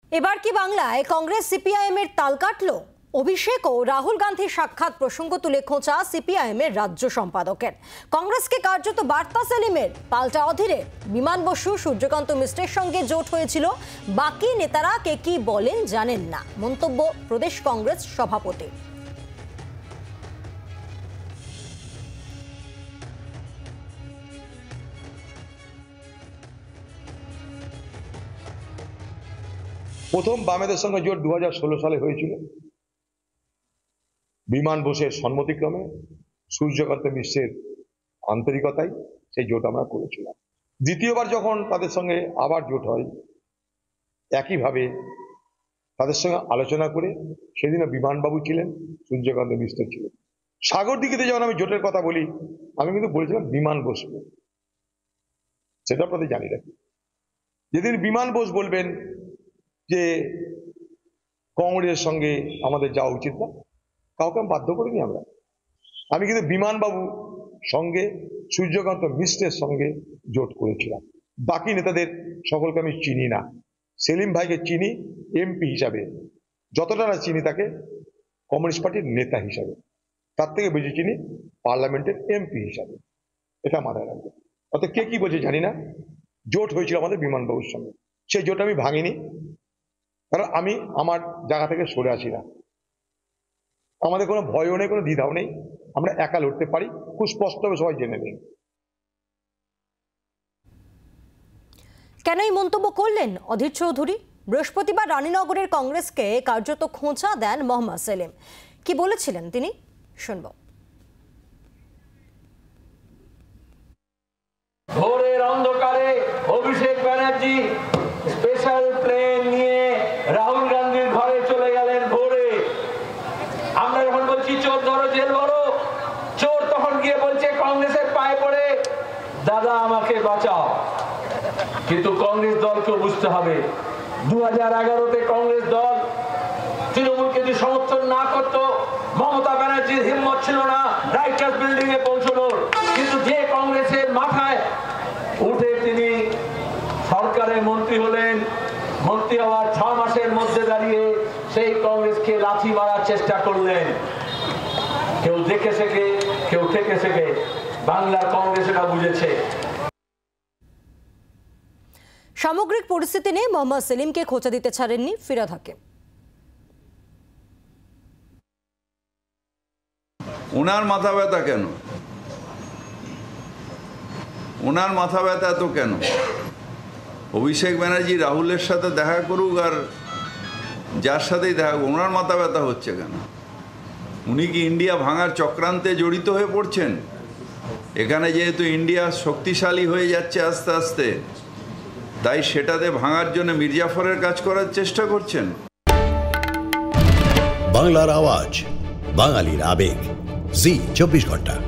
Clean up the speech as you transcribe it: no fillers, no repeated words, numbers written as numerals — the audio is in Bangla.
এবার কি বাংলায় কংগ্রেস সিপিআইএম এর তাল কাটলো? অভিষেক ও রাহুল গান্ধীর সাক্ষাৎ প্রসঙ্গ তুলে খোঁচা সিপিআইএম এর রাজ্য সম্পাদকের। কংগ্রেসকে কার্যত বার্তা সেলিমের, পাল্টা অধীরে বিমান বসু সূর্যকান্ত মিশ্রের সঙ্গে জোট হয়েছিল, বাকি নেতারা কে কি বলেন জানেন না, মন্তব্য প্রদেশ কংগ্রেস সভাপতি। প্রথম বামেদের সঙ্গে জোট 2016 সালে হয়েছিল, বিমান বোসের সম্মতিক্রমে, সূর্যকান্ত মিশ্রের আন্তরিকতায় সেই জোট আমরা করেছিলাম। দ্বিতীয়বার যখন তাদের সঙ্গে আবার জোট হয়, একইভাবে তাদের সঙ্গে আলোচনা করে, সেদিনও বিমানবাবু ছিলেন, সূর্যকান্ত মিশ্র ছিলেন। সাগরদিঘিতে যখন আমি জোটের কথা বলি, আমি কিন্তু বলেছিলাম বিমান বসবে, সেটা আপনাদের জানি রাখি। যেদিন বিমান বোস বলবেন যে কংগ্রেসের সঙ্গে আমাদের যাওয়া উচিত না, কাউকে আমি বাধ্য করিনি। আমি কিন্তু বিমানবাবু সঙ্গে, সূর্যকান্ত মিশ্রের সঙ্গে জোট করেছিলাম। বাকি নেতাদের সকলকে আমি চিনি না। সেলিম ভাইকে চিনি এমপি হিসাবে, যতটা না চিনি তাকে কমিউনিস্ট পার্টির নেতা হিসাবে, তার থেকে বেশি চিনি পার্লামেন্টের এমপি হিসাবে। এটা মাথায় রাখবে। অর্থাৎ কে কি বলছে জানি না। জোট হয়েছিল আমাদের বিমানবাবুর সঙ্গে, সেই জোট আমি ভাঙিনি, কারণ আমি আমার জায়গা থেকে সরে আসি না। আমাদের কোনো ভয়ও নেই, কোনো দ্বিধাও নেই, আমরা একা লড়তে পারি, খুব স্পষ্টভাবে সবাই জেনে নেই। কেন এই মন্তব্য করলেন অধীর চৌধুরী? বৃহস্পতিবার রানীনগরের কংগ্রেসকে কার্যত খোঁচা দেন মোহাম্মদ সেলিম। কি বলেছিলেন তিনি, শুনব। ভোরের অন্ধকারে অভিষেক ব্যানার্জি স্পেশাল প্লেন নিয়ে রাহুল গান্ধীর ঘরে চলে গেলেন ভোরে। আমরা যখন বলছি চোর ধরো জেল ভরো, চোর তখন গিয়ে বলছে কংগ্রেসের পায়ে পড়ে, দাদা আমাকে বাঁচাও। কিন্তু কংগ্রেস দলকে বুঝতে হবে, 2011-তে কংগ্রেস দল তৃণমূলকে যদি সমর্থন না করত, মমতা ব্যানার্জির হিম্মত ছিল না রাইটার্স বিল্ডিং এ পৌঁছানোর। কিন্তু যে কংগ্রেসের মাথায় উঠে তিনি সরকারের মন্ত্রী হলেন, মন্ত্রী হওয়ার 6 মাসের মধ্যে দাঁড়িয়ে সেই কংগ্রেসকে লাথি মারার চেষ্টা করলেন। কেউ দেখে শেখে, কেউ থেকে শেখে, বাংলার কংগ্রেস এটা বুঝেছে। সামগ্রিক পরিস্থিতি নিয়ে মোহাম্মদ সেলিমকে খোঁচা দিতে ছাড়েননি ফিরহাদ হাকিম। ওনার মাথা ব্যথা কেন? ওনার মাথা ব্যথা এত কেন? অভিষেক ব্যানার্জি রাহুলের সাথে দেখা করুক আর যার সাথেই দেখা করুক, ওনার মাথা ব্যথা হচ্ছে কেন? উনি কি ইন্ডিয়া ভাঙার চক্রান্তে জড়িত হয়ে পড়ছেন? এখানে যেহেতু ইন্ডিয়া শক্তিশালী হয়ে যাচ্ছে আস্তে আস্তে, তাই সেটাতে ভাঙার জন্য মির্জাফরের কাজ করার চেষ্টা করছেন। বাংলার আওয়াজ, বাঙালির আবেগ, জি 24 ঘন্টা।